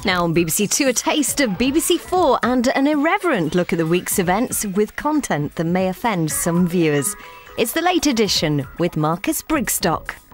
Now on BBC Two, a taste of BBC Four and an irreverent look at the week's events with content that may offend some viewers. It's the late edition with Marcus Brigstock.